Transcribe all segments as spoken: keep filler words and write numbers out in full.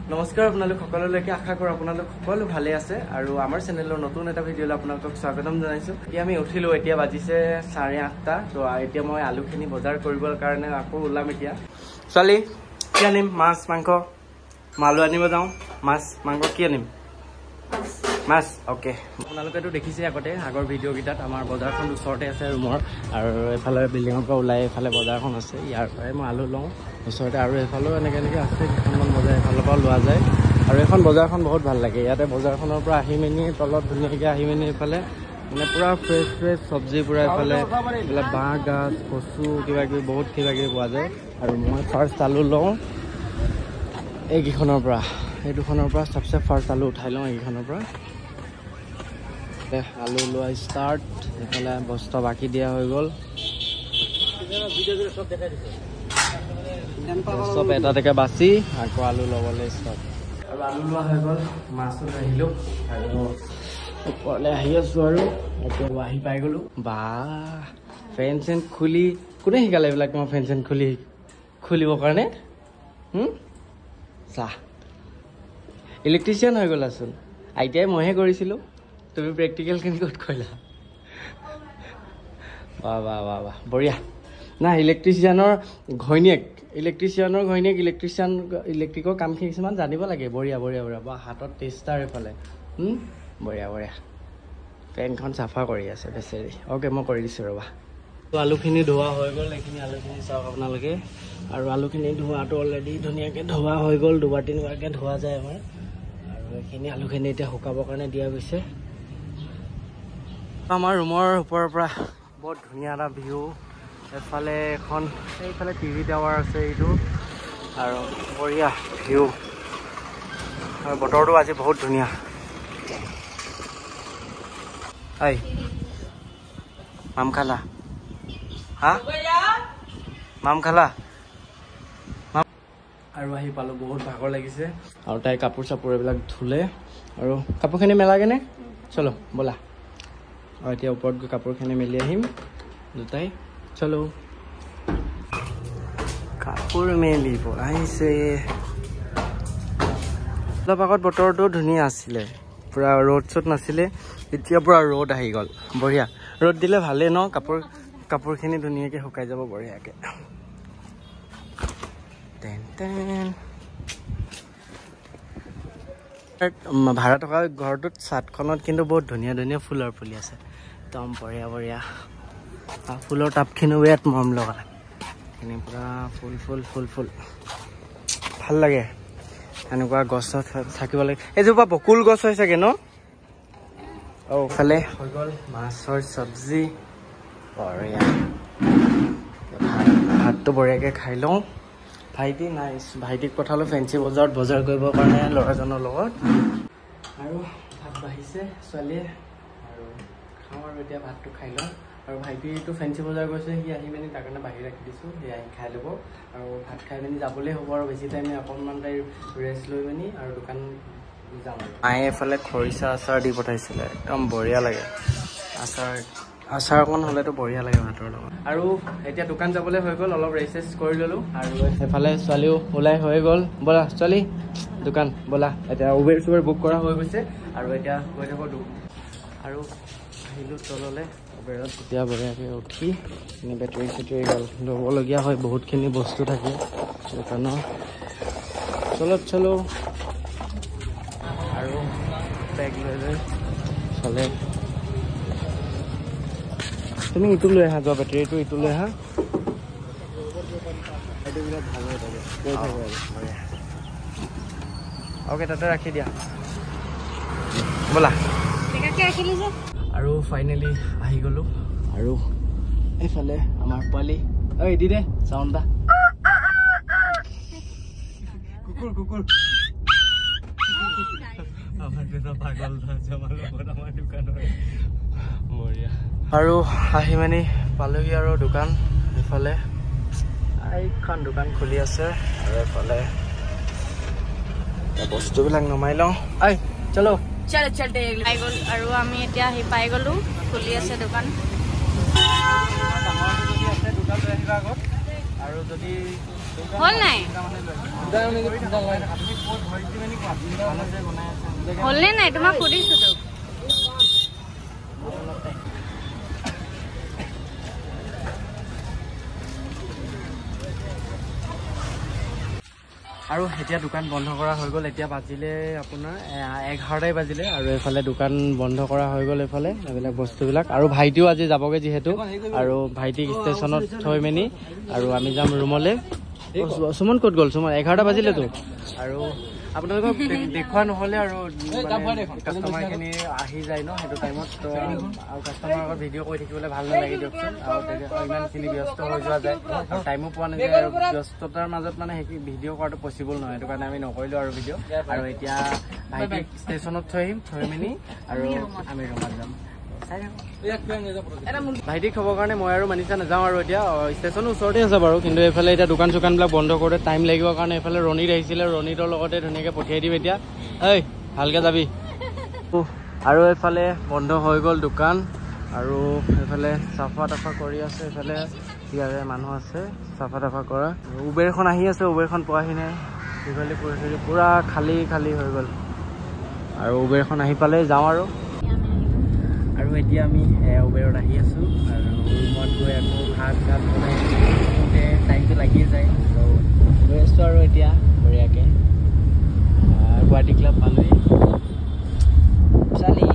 নমস্কাৰ আপোনালোক সকলোলৈকে আশা কৰোঁ আপোনালোক সকলো ভালে আছে আৰু আমাৰ চেনেলৰ নতুন এটা ভিডিঅ'লৈ আপোনালোকক স্বাগতম জনাইছোঁ। এতিয়া আমি উঠিলোঁ, এতিয়া বাজিছে চাৰে আঠটা। তো এতিয়া মই আলুখিনি বজাৰ কৰিবৰ কাৰণে আকৌ ওলাম। এতিয়া ছোৱালী কি আনিম? মাছ মাংস? মই আলু আনিব যাওঁ। মাছ মাংস কি আনিম? মাছ। অ'কে, আপোনালোকেতো দেখিছে আগতে আগৰ ভিডিঅ'কেইটাত আমাৰ বজাৰখন ওচৰতে আছে ৰুমৰ, আৰু এইফালে বিল্ডিঙৰ পৰা ওলাই এইফালে বজাৰখন আছে। ইয়াৰ পৰাই মই আলু লওঁ ওচৰতে, আৰু এইফালেও এনেকৈ এনেকৈ আছে কিছুমান বজাৰ এইফালৰ পৰা লোৱা যায়। আৰু এখন বজাৰখন বহুত ভাল লাগে। ইয়াতে বজাৰখনৰ পৰা আহি মেলি তলত ধুনীয়াকৈ আহি মেলি এইফালে মানে পূৰা ফ্ৰেছ ফ্ৰেছ চব্জি, পূৰা এইফালে এইবিলাক বাঁহ গাজ, কচু, কিবা কিবি বহুত কিবা কিবি পোৱা যায়। আৰু মই ফাৰ্ষ্ট আলু লওঁ এইকেইখনৰ পৰা, এই দুখনৰ পৰা চবচে ফাৰ্ষ্ট আলু উঠাই লওঁ এইকেইখনৰ পৰা। আলু লোৱা ষ্টাৰ্ট। এইফালে বস্তা বাকী দিয়া হৈ গ'ল, চব এটা এটাকৈ বাচি আকৌ আলু ল'বলৈ ষ্টাৰ্ট। আৰু আলু লোৱা হৈ গ'ল, মাছো আহিলোঁ আৰু ওপৰলৈ আহি আছোঁ। আৰু এতিয়া আহি পাই গ'লোঁ। বা ফেন চেন খুলি কোনে শিকালে এইবিলাক? মই ফেন চেন খুলি খুলিবৰ কাৰণে চাহ ইলেক্ট্ৰিচিয়ান হৈ গ'লাচোন। আই টি আই মইহে কৰিছিলোঁ, তুমি প্ৰেক্টিকেলখিনি ক'ত কৰিলা? বাহ বাহ বাহ বাহ, বঢ়িয়া। নাই, ইলেক্ট্ৰিচিয়ানৰ ঘৈণীয়েক ইলেক্ট্ৰিচিয়ানৰ ঘৈণীয়েক ইলেক্ট্ৰিচিয়ান ইলেক্ট্ৰিকৰ কামখিনি কিছুমান জানিব লাগে। বঢ়িয়া বঢ়িয়া বঢ়িয়া। বা হাতত টেষ্টাৰ এইফালে বঢ়িয়া বঢ়িয়া। পেনখন চাফা কৰি আছে বেচেৰি। অ'কে, মই কৰি দিছোঁ ৰ'বা। তো আলুখিনি ধোৱা হৈ গ'ল। এইখিনি আলুখিনি চাওক আপোনালোকে। আৰু আলুখিনি ধোৱাটো অলৰেডি ধুনীয়াকৈ ধোৱা হৈ গ'ল। দুবাৰ তিনিবাৰকৈ ধোৱা যায় আমাৰ। আৰু এইখিনি আলুখিনি এতিয়া শুকাবৰ কাৰণে দিয়া গৈছে। আমাৰ ৰুমৰ ওপৰৰ পৰা বহুত ধুনীয়া এটা ভিউ। এফালে এখন এইফালে টিভি টাৱাৰ আছে এইটো, আৰু বঢ়িয়া ভিউ। আৰু বতৰটো আজি বহুত ধুনীয়া। ঐ মাম খালা? হা মাম খালা? আৰু আহি পালোঁ, বহুত ভাগৰ লাগিছে। আৰু তাই কাপোৰ চাপোৰ এইবিলাক ধুলে, আৰু কাপোৰখিনি মেলাগেনে? চলো ব'লা। আৰু এতিয়া ওপৰত গৈ কাপোৰখিনি মেলি আহিম দুটাই। চলো, কাপোৰ মেলিব আহিছে। অলপ আগত বতৰটো ধুনীয়া আছিলে, পূৰা ৰ'দ চ'দ নাছিলে। এতিয়া পূৰা ৰ'দ আহি গ'ল। বঢ়িয়া। ৰ'দ দিলে ভালেই ন, কাপোৰ কাপোৰখিনি ধুনীয়াকৈ শুকাই যাব বঢ়িয়াকৈ। টেন টেন ভাড়া থকা ঘৰটোত চাটখনত কিন্তু বহুত ধুনীয়া ধুনীয়া ফুলৰ পুলি আছে, একদম বঢ়িয়া বঢ়িয়া। ফুলৰ টাবখিনিও বিৰাট মৰম লগা, এনে পূৰা ফুল ফুল ফুল ফুল ভাল লাগে। এনেকুৱা গছ থাকিব লাগে। এইজোপা বকুল গছ হয় চাগে ন? অঁ, ফালে হৈ গ'ল মাছৰ চব্জি। বঢ়িয়া। ভাত ভাতটো বঢ়িয়াকৈ খাই লওঁ। ভাইটি নাই, ভাইটিক পঠালোঁ ফেঞ্চি বজাৰত বজাৰ কৰিবৰ কাৰণে ল'ৰাজনৰ লগত। আৰু ভাত বাঢ়িছে ছোৱালীয়ে, আৰু খাওঁ আৰু এতিয়া ভাতটো খাই লওঁ। আৰু ভাইটিটো ফেঞ্চি বজাৰ গৈছে, সি আহি মেলি তাৰ কাৰণে বাহিৰ ৰাখি দিছোঁ, সি আহি খাই ল'ব। আৰু ভাত খাই মেলি যাবলৈ হ'ব আৰু বেছি টাইম অকণমান টাইম ৰেষ্ট লৈ মেলি আৰু দোকান যাম। আৰু মায়ে এইফালে খৰিচা আচাৰ দি পঠাইছিলে, একদম বঢ়িয়া লাগে। আচাৰ আচাৰ অকণ হ'লেতো বঢ়িয়া লাগে ভাতৰ লগত। আৰু এতিয়া দোকান যাবলৈ হৈ গ'ল, অলপ ৰেষ্ট চেষ্ট কৰি ল'লোঁ। আৰু এইফালে ছোৱালীও ওলাই হৈ গ'ল। ব'লা ছোৱালী দোকান ব'লা। এতিয়া উবেৰ চুবেৰ বুক কৰা হৈ গৈছে, আৰু এতিয়া গৈ থাকোঁ। আৰু আহিলোঁ তললৈ উবেৰত। এতিয়া বঢ়িয়াকৈ উঠি বেটেৰী চেটেৰী গ'ল ল'বলগীয়া হয়, বহুতখিনি বস্তু থাকে দোকানৰ। চলত চলো, আৰু বেগ লৈ লৈ চলে। তুমি ইটো লৈ আহা, যোৱা বেটেৰীটো ইটো লৈ আহা। এইটো বিৰাট ভাল হৈ থাকে, গৈ থাকে আৰু বঢ়িয়া। অ'কে, তাতে ৰাখি দিয়া, ব'লা। আৰু ফাইনেলি আহি গ'লোঁ। আৰু এইফালে আমাৰ পোৱালি, ঐ দি দে চাউণ্ড এটা। কুকুৰ কুকুৰ আৰু আহি মানি পালোহি আৰু দোকান। এইফালে এইখন দোকান খুলি আছে, আৰু এইফালে বস্তুবিলাক নমাই লওঁ। আই চলো চলো চলতে পাই গ'ল। আৰু আমি এতিয়া আহি পাই গ'লো, খুলি আছে দোকান। দোকান লৈ আহিবা আগত। আৰু যদি হ'ল নাই হ'লনে নাই তোমাক সুধিছোঁ তো আৰু এতিয়া দোকান বন্ধ কৰা হৈ গ'ল এতিয়া বাজিলে আপোনাৰ এঘাৰটাই বাজিলে আৰু এইফালে দোকান বন্ধ কৰা হৈ গ'ল এইফালে এইবিলাক বস্তুবিলাক আৰু ভাইটিও আজি যাবগৈ যিহেতু আৰু ভাইটিক ষ্টেচনত থৈ মেলি আৰু আমি যাম ৰুমলৈ সুমন ক'ত গ'ল সুমন এঘাৰটা বাজিলেতো আৰু আপোনালোকক দেখুওৱা নহ'লে আৰু কাষ্টমাৰখিনি আহি যায় ন সেইটো টাইমত তো আৰু কাষ্টমাৰৰ আগত ভিডিঅ' কৰি থাকিবলৈ ভাল নালাগে দিয়কচোন আৰু ইমানখিনি ব্যস্ত হৈ যোৱা যায় আৰু টাইমো পোৱা নাযায় আৰু ব্যস্ততাৰ মাজত মানে সেই ভিডিঅ' কৰাটো পচিবল নহয় সেইটো কাৰণে আমি নকৰিলোঁ আৰু ভিডিঅ' আৰু এতিয়া ভাইটিক ষ্টেচনত থৈ আহিম থৈ মেলি আৰু আমি ৰুমত যাম ভাইটিক থবৰ কাৰণে মই আৰু মানিছা নাযাওঁ আৰু এতিয়া ষ্টেচনৰ ওচৰতে আছে বাৰু কিন্তু এইফালে এতিয়া দোকান চোকানবিলাক বন্ধ কৰোঁতে টাইম লাগিব কাৰণে এইফালে ৰণীত আহিছিলে ৰণীতৰ লগতে ধুনীয়াকৈ পঠিয়াই দিম এতিয়া ঐ ভালকৈ যাবি আৰু এইফালে বন্ধ হৈ গ'ল দোকান আৰু এইফালে চাফা তাফা কৰি আছে এইফালে ইয়াৰে মানুহ আছে চাফা তাফা কৰা উবেৰখন আহি আছে উবেৰখন পোৱাহি নাই সেইফালে পৰিস্থিতি পূৰা খালী খালী হৈ গ'ল আৰু উবেৰখন আহি পালে যাওঁ আৰু আৰু এতিয়া আমি উবেৰত আহি আছোঁ আৰু ৰুমত গৈ আকৌ ভাত চাত বনাই টাইমটো লাগিয়ে যায় ত' গৈ আছোঁ আৰু এতিয়া বঢ়িয়াকৈ গুৱাহাটী ক্লাব পালোঁহি চালি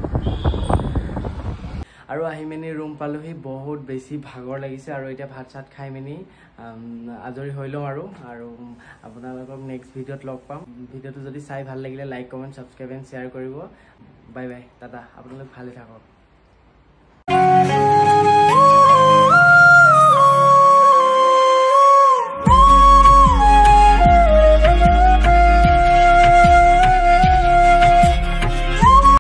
আৰু আহি মেলি ৰুম পালোঁহি বহুত বেছি ভাগৰ লাগিছে আৰু এতিয়া ভাত চাত খাই মেলি আজৰি হৈ লওঁ আৰু আৰু আপোনালোকক নেক্সট ভিডিঅ'ত লগ পাম ভিডিঅ'টো যদি চাই ভাল লাগিলে like comment subscribe and share কৰিব বাই বাই টাটা আপোনালোক ভালে থাকক